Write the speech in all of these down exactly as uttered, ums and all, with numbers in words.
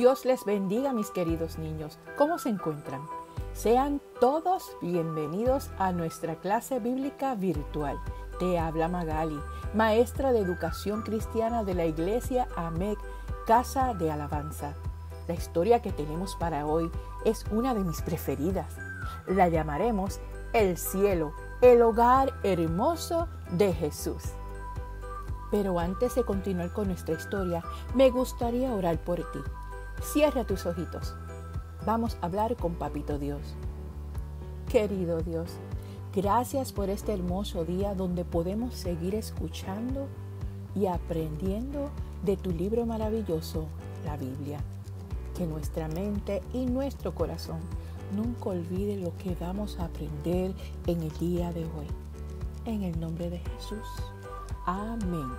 Dios les bendiga, mis queridos niños. ¿Cómo se encuentran? Sean todos bienvenidos a nuestra clase bíblica virtual. Te habla Magali, maestra de educación cristiana de la iglesia AMEC, Casa de Alabanza. La historia que tenemos para hoy es una de mis preferidas. La llamaremos El cielo, el hogar hermoso de Jesús. Pero antes de continuar con nuestra historia, me gustaría orar por ti. Cierra tus ojitos. Vamos a hablar con Papito Dios. Querido Dios, gracias por este hermoso día donde podemos seguir escuchando y aprendiendo de tu libro maravilloso, la Biblia. Que nuestra mente y nuestro corazón nunca olviden lo que vamos a aprender en el día de hoy. En el nombre de Jesús. Amén.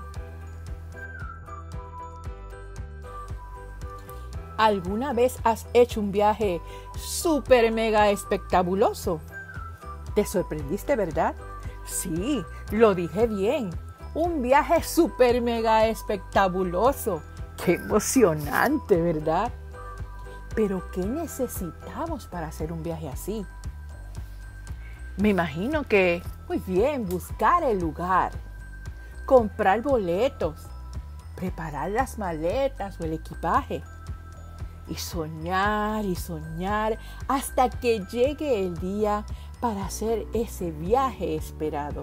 ¿Alguna vez has hecho un viaje súper mega espectaculoso? ¿Te sorprendiste, verdad? Sí, lo dije bien. Un viaje súper mega espectaculoso. ¡Qué emocionante!, ¿verdad? Pero ¿qué necesitamos para hacer un viaje así? Me imagino que, muy bien, buscar el lugar, comprar boletos, preparar las maletas o el equipaje y soñar y soñar hasta que llegue el día para hacer ese viaje esperado.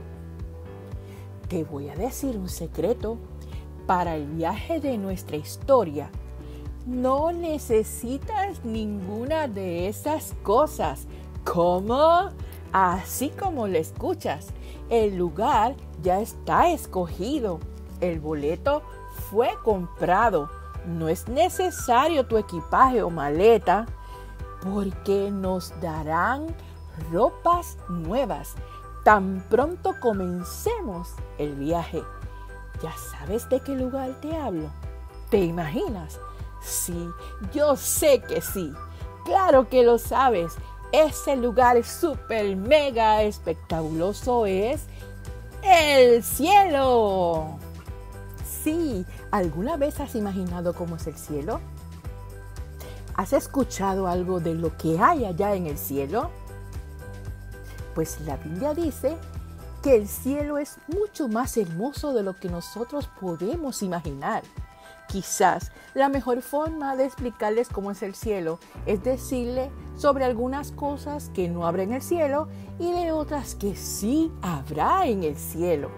Te voy a decir un secreto. Para el viaje de nuestra historia, no necesitas ninguna de esas cosas. ¿Cómo? Así como lo escuchas, el lugar ya está escogido. El boleto fue comprado. No es necesario tu equipaje o maleta porque nos darán ropas nuevas tan pronto comencemos el viaje. ¿Ya sabes de qué lugar te hablo? ¿Te imaginas? Sí, yo sé que sí. Claro que lo sabes. Ese lugar súper mega espectaculoso es el cielo. Sí, ¿alguna vez has imaginado cómo es el cielo? ¿Has escuchado algo de lo que hay allá en el cielo? Pues la Biblia dice que el cielo es mucho más hermoso de lo que nosotros podemos imaginar. Quizás la mejor forma de explicarles cómo es el cielo es decirle sobre algunas cosas que no habrá en el cielo y de otras que sí habrá en el cielo.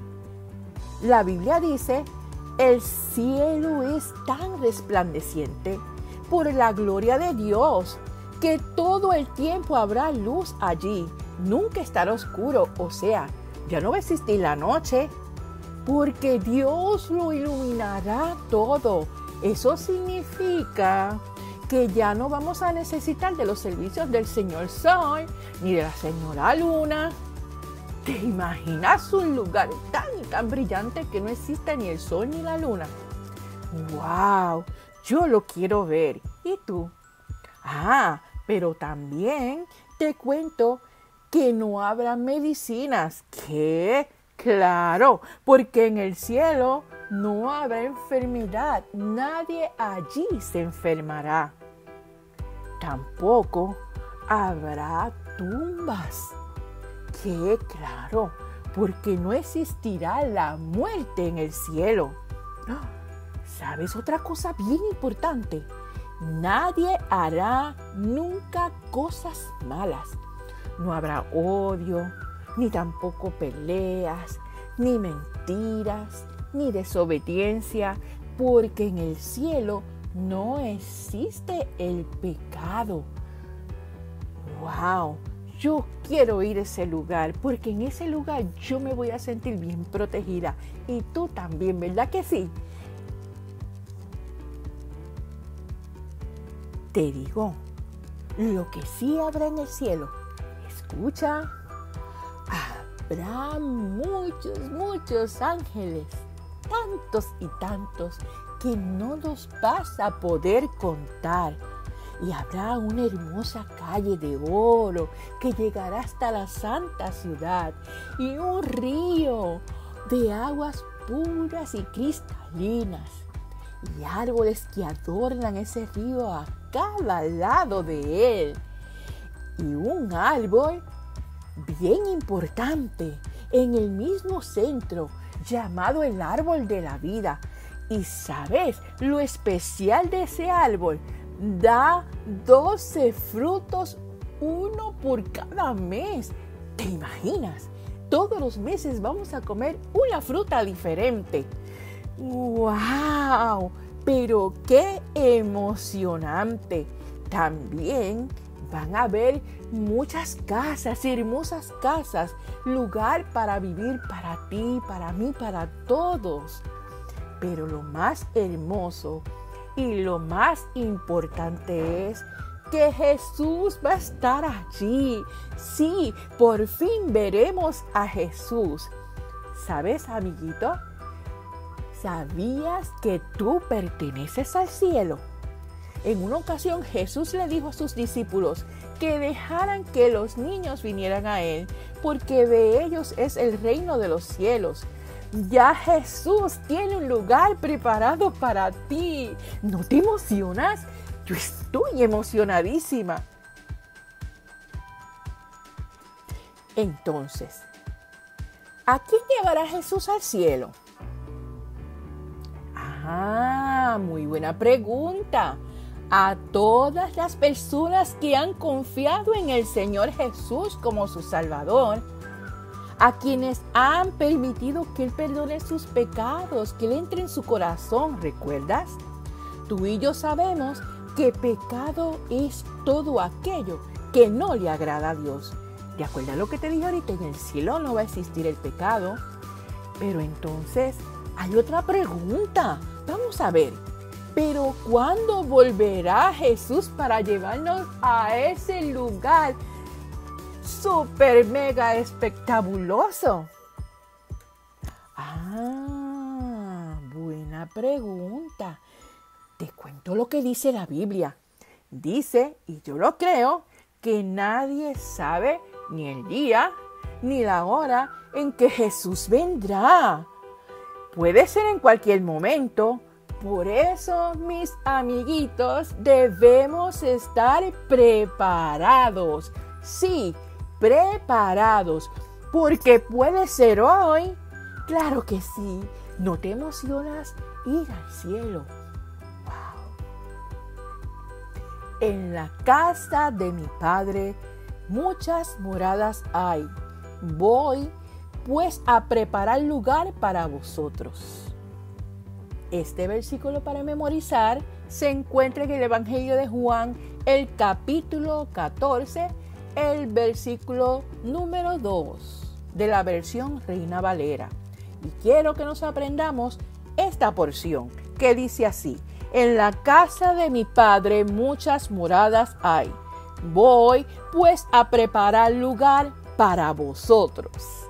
La Biblia dice: el cielo es tan resplandeciente por la gloria de Dios que todo el tiempo habrá luz allí. Nunca estará oscuro, o sea, ya no va a existir la noche, porque Dios lo iluminará todo. Eso significa que ya no vamos a necesitar de los servicios del señor Sol ni de la señora Luna. ¿Te imaginas un lugar tan y tan brillante que no existe ni el sol ni la luna? ¡Wow! Yo lo quiero ver. ¿Y tú? Ah, pero también te cuento que no habrá medicinas. ¿Qué? Claro, porque en el cielo no habrá enfermedad. Nadie allí se enfermará. Tampoco habrá tumbas. ¡Qué claro! Porque no existirá la muerte en el cielo. ¿Sabes otra cosa bien importante? Nadie hará nunca cosas malas. No habrá odio, ni tampoco peleas, ni mentiras, ni desobediencia, porque en el cielo no existe el pecado. ¡Wow! Yo quiero ir a ese lugar, porque en ese lugar yo me voy a sentir bien protegida. Y tú también, ¿verdad que sí? Te digo, lo que sí habrá en el cielo, escucha, habrá muchos, muchos ángeles, tantos y tantos que no los vas a poder contar. Y habrá una hermosa calle de oro que llegará hasta la santa ciudad y un río de aguas puras y cristalinas. y árboles que adornan ese río a cada lado de él. Y un árbol bien importante en el mismo centro, llamado el árbol de la vida. ¿Y sabes lo especial de ese árbol? Da doce frutos, uno por cada mes. ¿Te imaginas? Todos los meses vamos a comer una fruta diferente. ¡Wow! Pero qué emocionante. También van a haber muchas casas, hermosas casas, lugar para vivir para ti, para mí, para todos. Pero lo más hermoso y lo más importante es que Jesús va a estar allí. Sí, por fin veremos a Jesús. ¿Sabes, amiguito? ¿Sabías que tú perteneces al cielo? En una ocasión Jesús le dijo a sus discípulos que dejaran que los niños vinieran a Él, porque de ellos es el reino de los cielos. Ya Jesús tiene un lugar preparado para ti. ¿No te emocionas? Yo estoy emocionadísima. Entonces, ¿a quién llevará Jesús al cielo? Ah, muy buena pregunta. A todas las personas que han confiado en el Señor Jesús como su Salvador, a quienes han permitido que Él perdone sus pecados, que Él entre en su corazón, ¿recuerdas? Tú y yo sabemos que pecado es todo aquello que no le agrada a Dios. ¿Te acuerdas lo que te dije ahorita? En el cielo no va a existir el pecado. Pero entonces hay otra pregunta. Vamos a ver. Pero ¿cuándo volverá Jesús para llevarnos a ese lugar súper mega espectaculoso? Ah, buena pregunta. Te cuento lo que dice la Biblia. Dice, y yo lo creo, que nadie sabe ni el día ni la hora en que Jesús vendrá. Puede ser en cualquier momento. Por eso, mis amiguitos, debemos estar preparados. Sí, preparados. Porque puede ser hoy. Claro que sí. ¿No te emocionas ir al cielo? En la casa de mi Padre muchas moradas hay. Voy pues a preparar lugar para vosotros. Este versículo para memorizar se encuentra en el Evangelio de Juan, el capítulo catorce, el versículo número dos de la versión Reina Valera. Y quiero que nos aprendamos esta porción que dice así: en la casa de mi Padre muchas moradas hay. Voy pues a preparar lugar para vosotros.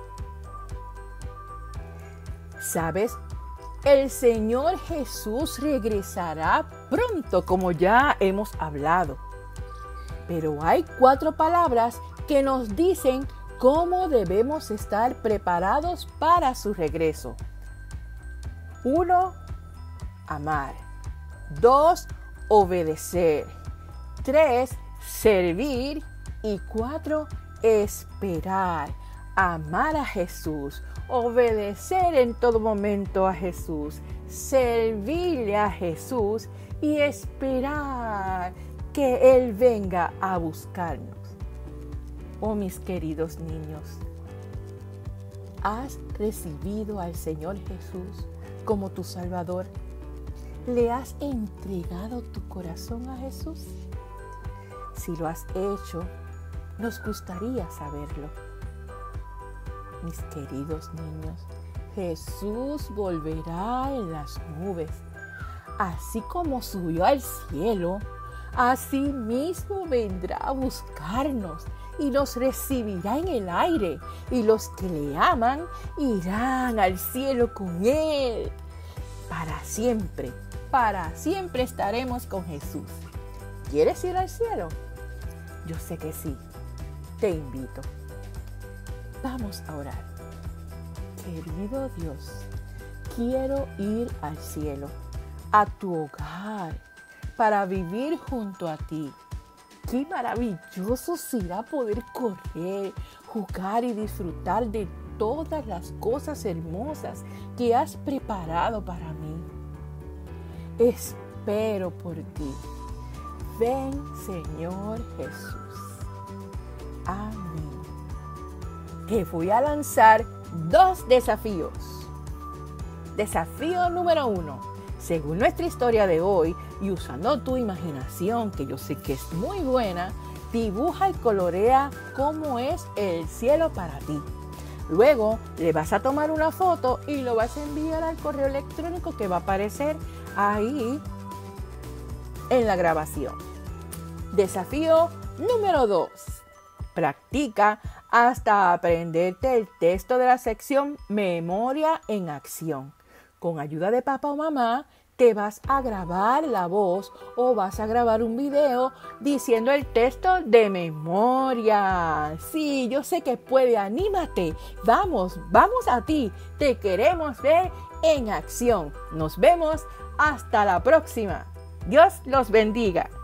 ¿Sabes? El Señor Jesús regresará pronto, como ya hemos hablado. Pero hay cuatro palabras que nos dicen cómo debemos estar preparados para su regreso. Uno, amar. Dos, obedecer. Tres, servir. Y cuatro, esperar. Amar a Jesús. Obedecer en todo momento a Jesús. Servirle a Jesús. Y esperar que Él venga a buscarnos. Oh, mis queridos niños, ¿has recibido al Señor Jesús como tu Salvador? ¿Le has entregado tu corazón a Jesús? Si lo has hecho, nos gustaría saberlo. Mis queridos niños, Jesús volverá en las nubes. Así como subió al cielo, así mismo vendrá a buscarnos y nos recibirá en el aire. Y los que le aman irán al cielo con Él. Para siempre, para siempre estaremos con Jesús. ¿Quieres ir al cielo? Yo sé que sí. Te invito. Vamos a orar. Querido Dios, quiero ir al cielo. a tu hogar para vivir junto a ti. Qué maravilloso será poder correr, jugar y disfrutar de todas las cosas hermosas que has preparado para mí. Espero por ti. Ven, Señor Jesús. Amén. Te voy a lanzar dos desafíos. Desafío número uno. Según nuestra historia de hoy y usando tu imaginación, que yo sé que es muy buena, dibuja y colorea cómo es el cielo para ti. Luego le vas a tomar una foto y lo vas a enviar al correo electrónico que va a aparecer ahí en la grabación. Desafío número dos. Practica hasta aprenderte el texto de la sección Memoria en Acción. Con ayuda de papá o mamá, te vas a grabar la voz o vas a grabar un video diciendo el texto de memoria. Sí, yo sé que puede, anímate. Vamos, vamos a ti. Te queremos ver en acción. Nos vemos hasta la próxima. Dios los bendiga.